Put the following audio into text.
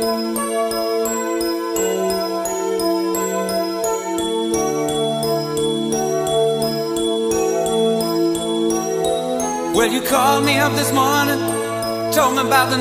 Well, you called me up this morning, told me about the